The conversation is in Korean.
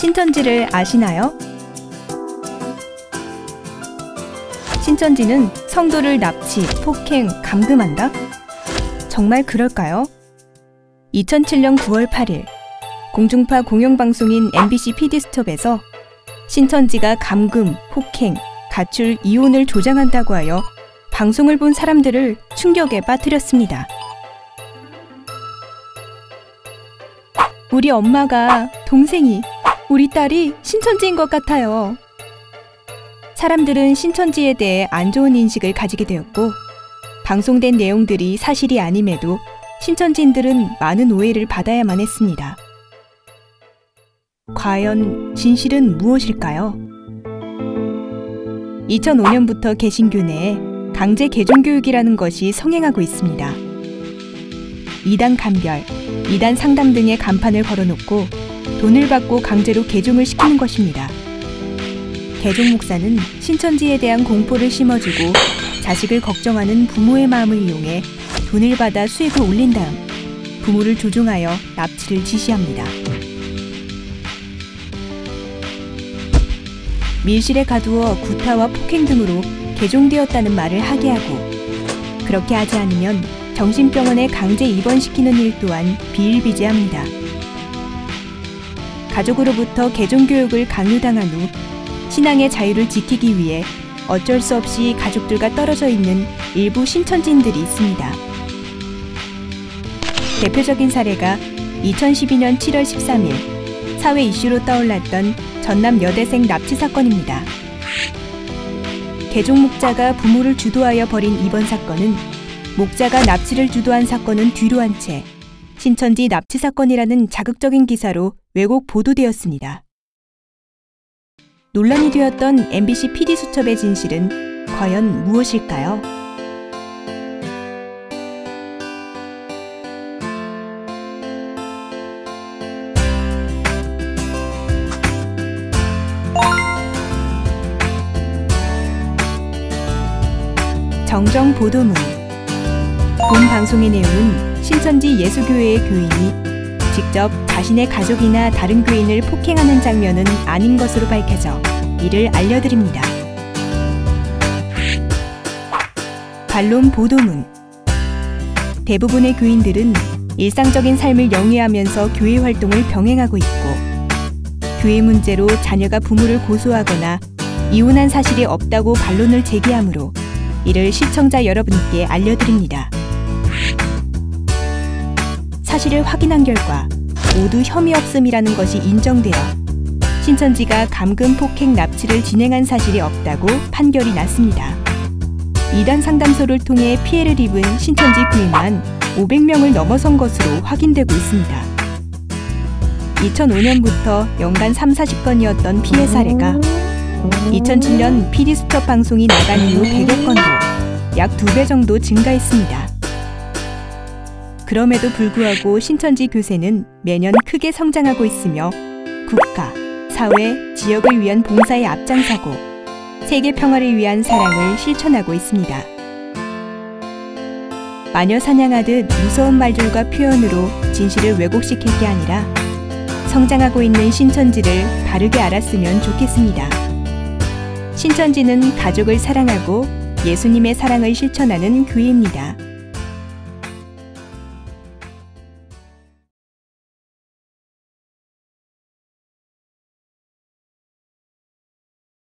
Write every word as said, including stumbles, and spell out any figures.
신천지를 아시나요? 신천지는 성도를 납치, 폭행, 감금한다? 정말 그럴까요? 이천칠 년 구월 팔일 공중파 공영방송인 엠비씨 피디수첩에서 신천지가 감금, 폭행, 가출, 이혼을 조장한다고 하여 방송을 본 사람들을 충격에 빠뜨렸습니다. 우리 엄마가, 동생이, 우리 딸이 신천지인 것 같아요. 사람들은 신천지에 대해 안 좋은 인식을 가지게 되었고, 방송된 내용들이 사실이 아님에도 신천지인들은 많은 오해를 받아야만 했습니다. 과연 진실은 무엇일까요? 이천오 년부터 개신교 내에 강제 개종교육이라는 것이 성행하고 있습니다. 이단 감별, 이단 상담 등의 간판을 걸어놓고 돈을 받고 강제로 개종을 시키는 것입니다. 개종 목사는 신천지에 대한 공포를 심어주고 자식을 걱정하는 부모의 마음을 이용해 돈을 받아 수익을 올린 다음 부모를 조종하여 납치를 지시합니다. 밀실에 가두어 구타와 폭행 등으로 개종되었다는 말을 하게 하고, 그렇게 하지 않으면 정신병원에 강제 입원시키는 일 또한 비일비재합니다. 가족으로부터 개종교육을 강요당한 후 신앙의 자유를 지키기 위해 어쩔 수 없이 가족들과 떨어져 있는 일부 신천지인들이 있습니다. 대표적인 사례가 이천십이 년 칠월 십삼일 사회 이슈로 떠올랐던 전남 여대생 납치 사건입니다. 개종 목자가 부모를 주도하여 벌인 이번 사건은 목자가 납치를 주도한 사건은 뒤로 한 채 신천지 납치 사건이라는 자극적인 기사로 왜곡 보도되었습니다. 논란이 되었던 엠비씨 피디수첩의 진실은 과연 무엇일까요? 정정 보도문. 본 방송의 내용은 신천지 예수교회의 교인이 직접 자신의 가족이나 다른 교인을 폭행하는 장면은 아닌 것으로 밝혀져 이를 알려드립니다. 반론 보도문. 대부분의 교인들은 일상적인 삶을 영위하면서 교회 활동을 병행하고 있고, 교회 문제로 자녀가 부모를 고소하거나 이혼한 사실이 없다고 반론을 제기하므로 이를 시청자 여러분께 알려드립니다. 사실을 확인한 결과 모두 혐의 없음이라는 것이 인정되어 신천지가 감금, 폭행, 납치를 진행한 사실이 없다고 판결이 났습니다. 이단 상담소를 통해 피해를 입은 신천지 교인만 오백 명을 넘어선 것으로 확인되고 있습니다. 이천오 년부터 연간 삼사십 건이었던 피해 사례가 이천칠 년 피디수첩 방송이 나간 이후 백여 건도 약 두 배 정도 증가했습니다. 그럼에도 불구하고 신천지 교세는 매년 크게 성장하고 있으며 국가, 사회, 지역을 위한 봉사에 앞장서고 세계 평화를 위한 사랑을 실천하고 있습니다. 마녀 사냥하듯 무서운 말들과 표현으로 진실을 왜곡시킬 게 아니라 성장하고 있는 신천지를 바르게 알았으면 좋겠습니다. 신천지는 가족을 사랑하고 예수님의 사랑을 실천하는 교회입니다.